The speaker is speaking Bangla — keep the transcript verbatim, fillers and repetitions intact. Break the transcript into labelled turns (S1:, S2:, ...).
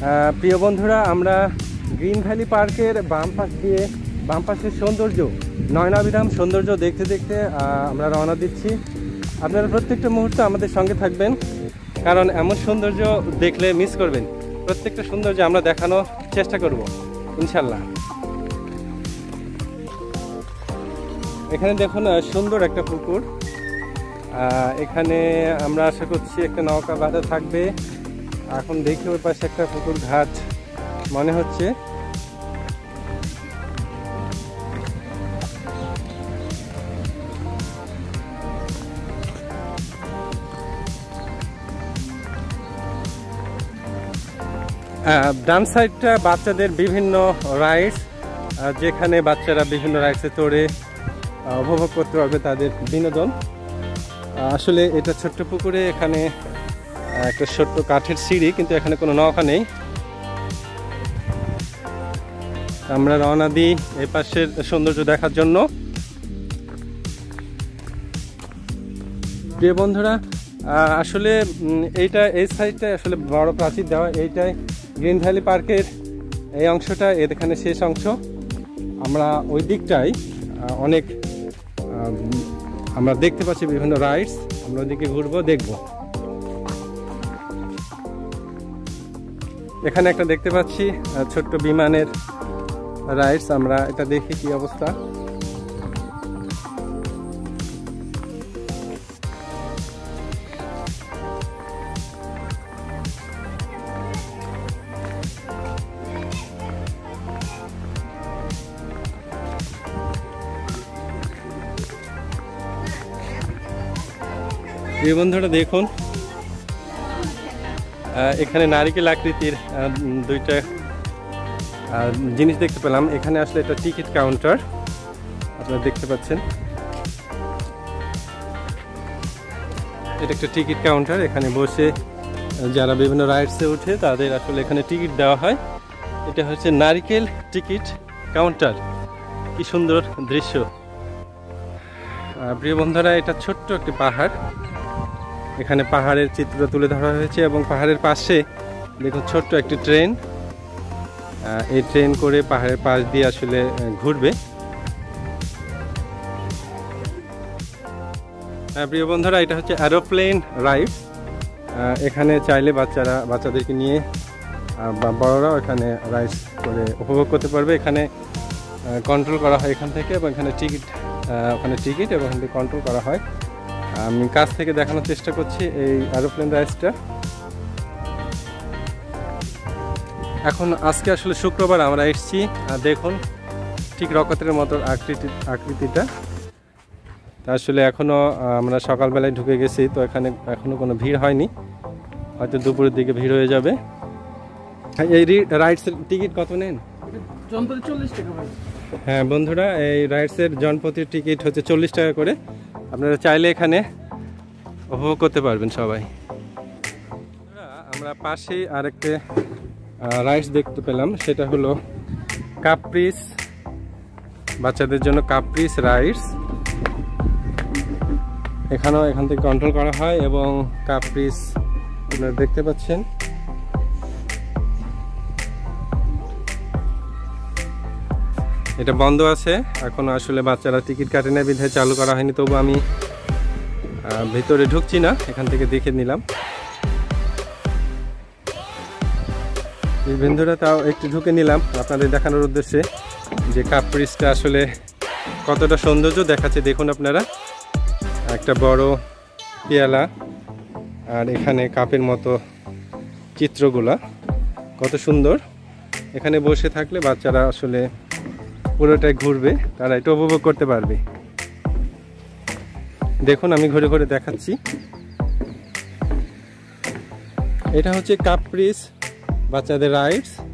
S1: প্রিয় বন্ধুরা, আমরা গ্রিন ভ্যালি পার্কের বাম পাশ দিয়ে বাম পাশের সৌন্দর্য, নয়নাভিরাম সৌন্দর্য দেখতে দেখতে আমরা রওনা দিচ্ছি। আপনারা প্রত্যেকটা মুহূর্তে আমাদের সঙ্গে থাকবেন, কারণ এমন সৌন্দর্য দেখলে মিস করবেন। প্রত্যেকটা সৌন্দর্য আমরা দেখানোর চেষ্টা করব ইনশাল্লাহ। এখানে দেখুন সুন্দর একটা পুকুর, এখানে আমরা আশা করছি একটা নৌকা বাঁধা থাকবে। এখন দেখি ওই পাশে একটা পুকুর ঘাট মনে হচ্ছে। ডান সাইডটা বাচ্চাদের বিভিন্ন রাইডস, যেখানে বাচ্চারা বিভিন্ন রাইডসে চড়ে উপভোগ করতে পারবে তাদের বিনোদন। আসলে এটা ছোট্ট পুকুরে, এখানে একটা ছোট্ট কাঠের সিঁড়ি, কিন্তু এখানে কোনো নৌকা নেই। আমরা রওনা দিই এই পাশের সৌন্দর্য দেখার জন্য। প্রিয় বন্ধুরা, আসলে এইটা এই সাইডটা আসলে বড় প্রাচীর দেওয়া, এইটাই গ্রিন ভ্যালি পার্কের এই অংশটা, এখানে শেষ অংশ। আমরা ওই দিকটাই অনেক আমরা দেখতে পাচ্ছি বিভিন্ন রাইডস, আমরা ওইদিকে ঘুরবো, দেখব। এখানে একটা দেখতে পাচ্ছি ছোট্ট বিমানের রাইডস, আমরা এটা দেখি কি অবস্থা। এই বন্ধুরা দেখুন, এখানে নারিকেল আকৃতির দুইটা জিনিস দেখতে পেলাম। এখানে আসলে এটা টিকিট কাউন্টার, আপনারা দেখতে পাচ্ছেন। এটা একটা টিকিট কাউন্টার, এখানে বসে যারা বিভিন্ন রাইডসে উঠে তাদের আসলে এখানে টিকিট দেওয়া হয়। এটা হচ্ছে নারিকেল টিকিট কাউন্টার। কি সুন্দর দৃশ্য। প্রিয় বন্ধুরা, এটা ছোট্ট একটি পাহাড়, এখানে পাহাড়ের চিত্র তুলে ধরা হয়েছে এবং পাহাড়ের পাশে দেখুন ছোট্ট একটি ট্রেন। এই ট্রেন করে পাহাড়ের পাশ দিয়ে আসলে ঘুরবে। প্রিয় বন্ধুরা, এটা হচ্ছে এরোপ্লেন রাইড। এখানে চাইলে বাচ্চারা বাচ্চাদেরকে নিয়ে বা বড়রাও এখানে রাইড করে উপভোগ করতে পারবে। এখানে কন্ট্রোল করা হয় এখান থেকে, এবং এখানে টিকিট ওখানে টিকিট এবং এখান থেকে কন্ট্রোল করা হয়। আমি কাছ থেকে দেখানোর চেষ্টা করছি এই এরোপ্লেন রাইডসটা। এখন আজকে আসলে শুক্রবার আমরা এসেছি, দেখুন ঠিক রকেটের মতো আকৃতি আকৃতিটা আসলে এখনও আমরা সকালবেলায় ঢুকে গেছি, তো এখানে এখনও কোনো ভিড় হয়নি, হয়তো দুপুরের দিকে ভিড় হয়ে যাবে। এই রাইডসের টিকিট কত নেন?
S2: চল্লিশ টাকা।
S1: হ্যাঁ বন্ধুরা, এই রাইডসের জনপ্রতি টিকিট হচ্ছে চল্লিশ টাকা করে। আপনারা চাইলে এখানে উপভোগ করতে পারবেন সবাই। আমরা পাশেই আরেকটা রাইডস দেখতে পেলাম, সেটা হলো কাপ্রিস, বাচ্চাদের জন্য কাপ্রিস রাইডস। এখানেও এখান থেকে কন্ট্রোল করা হয় এবং কাপ্রিস আপনারা দেখতে পাচ্ছেন। এটা বন্ধ আছে এখন, আসলে বাচ্চারা টিকিট কাটে না বিধায় চালু করা হয়নি। তবু আমি ভিতরে ঢুকছি না, এখান থেকে দেখে নিলাম। এই বন্ধুরা তাও একটু ঢুকে নিলাম আপনাদের দেখানোর উদ্দেশ্যে যে কাপ্রিসটা আসলে কতটা সৌন্দর্য দেখাচ্ছে। দেখুন আপনারা, একটা বড় পেয়ালা, আর এখানে কাপের মতো চিত্রগুলা কত সুন্দর। এখানে বসে থাকলে বাচ্চারা আসলে পুরোটাই ঘুরবে, তারা এটা উপভোগ করতে পারবে। দেখুন আমি ঘুরে ঘুরে দেখাচ্ছি। এটা হচ্ছে কাপ্রিস বাচ্চাদের রাইডস।